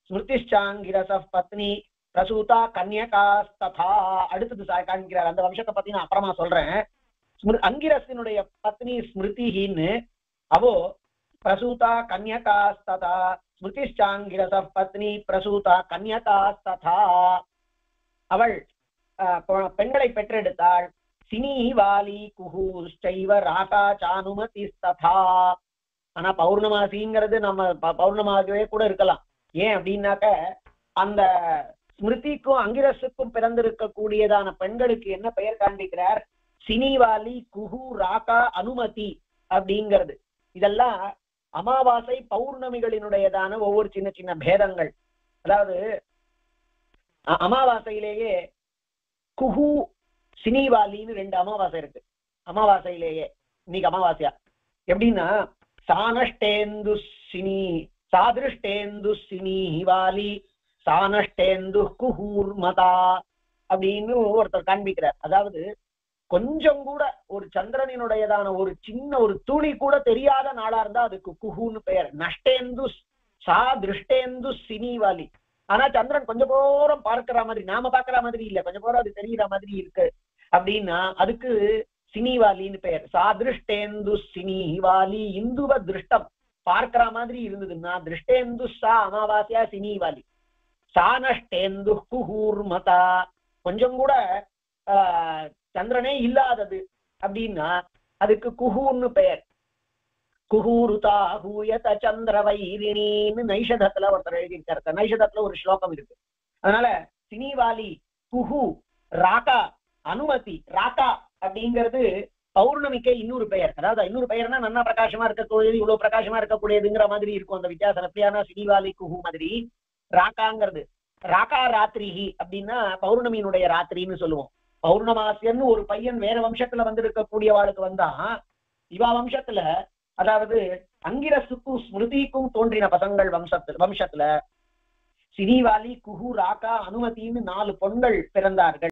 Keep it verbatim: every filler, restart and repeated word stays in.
ஸ்மிருதிஷ்சாங்கிரச பத்னி பிரசூதா கன்யகாஸ்ததா. அடுத்தது காண்கிறார். அந்த வம்சத்தை பத்தி நான் அப்புறமா சொல்றேன். அங்கிரசினுடைய பத்னி ஸ்மிருதின்னு அவோ பிரசூதா கன்யகாஸ்ததா. ஸ்மிருதிஷ்சாங்கிரச பத்னி பிரசூதா கன்யகாஸ்ததா. அவள் பெண்களை பெற்றெடுத்தாள். சினி வாலி குஹூஷ்சைவ ராகா சானுமதிஸ்ததா. ஆனா பௌர்ணமாசிங்கிறது நம்ம பௌர்ணமாகவே கூட இருக்கலாம். ஏன் அப்படின்னாக்க அந்த ஸ்மிருதிக்கும் அங்கிரசுக்கும் பிறந்திருக்கக்கூடியதான பெண்களுக்கு என்ன பெயர் காண்பிக்கிறார்? சினிவாலி குஹு ராகா அனுமதி அப்படிங்கிறது. இதெல்லாம் அமாவாசை பௌர்ணமிகளினுடையதான ஒவ்வொரு சின்ன சின்ன பேதங்கள். அதாவது அமாவாசையிலேயே குஹு சினிவாலின்னு ரெண்டு அமாவாசை இருக்கு. அமாவாசையிலேயே இன்னைக்கு அமாவாசையா எப்படின்னா சானஷ்டேந்து சினி சாதிருஷ்டேந்து சினிவாலி சானஷ்டேந்து குஹூர்மதா அப்படின்னு ஒருத்தர் காண்பிக்கிறார். அதாவது கொஞ்சம் கூட ஒரு சந்திரனினுடையதான ஒரு சின்ன ஒரு துளி கூட தெரியாத நாளா இருந்தா அதுக்கு குஹுன்னு பெயர். நஷ்டேந்து சா திருஷ்டேந்து சினிவாலி. ஆனா சந்திரன் கொஞ்சம் போரம் பார்க்கிற மாதிரி, நாம பாக்குற மாதிரி இல்ல, கொஞ்சம் போரம் அது தெரிகிற மாதிரி இருக்கு அப்படின்னா அதுக்கு சினிவாலின்னு பெயர். சாதிருஷ்டேந்து சினிவாலி. இந்துவ திருஷ்டம் பார்க்கிற மாதிரி இருந்ததுன்னா திருஷ்டேந்து சா அமாவாசையா சினிவாலி. சானஷ்டேந்து குஹூர்மதா. கொஞ்சம் கூட ஆஹ் சந்திரனே இல்லாதது அப்படின்னா அதுக்கு குஹூன்னு பெயர். குஹூருதா ஹூயத சந்திர வைரிணின்னு நைஷதத்துல ஒருத்தர் எழுதியிருக்காரு. நைஷதத்துல ஒரு ஸ்லோகம் இருக்கு. அதனால சினிவாலி குஹு ராகா அனுமதி. ராகா அப்படிங்கிறது பௌர்ணமிக்கே இன்னொரு பெயர். அதாவது இன்னொரு பெயர்னா நன்னா பிரகாசமா இருக்கக்கூடியது, இவ்வளவு பிரகாசமா இருக்கக்கூடியதுங்கிற மாதிரி இருக்கும் அந்த வித்தியாசம். எப்படியானா சினிவாலி குஹு மாதிரி ராகாங்கிறது ராகா ராத்திரிஹி அப்படின்னா பௌர்ணமியினுடைய ராத்திரின்னு சொல்லுவோம். பௌர்ணமாசியன்னு ஒரு பையன் வேற வம்சத்துல வந்து இருக்கக்கூடியவாளுக்கு வந்தா இவா வம்சத்துல, அதாவது அங்கிரசுக்கும் ஸ்மிருதிக்கும் தோன்றின பசங்கள் வம்சத்துல வம்சத்துல சினிவாலி குஹு ராகா அனுமதின்னு நாலு பொண்கள் பிறந்தார்கள்.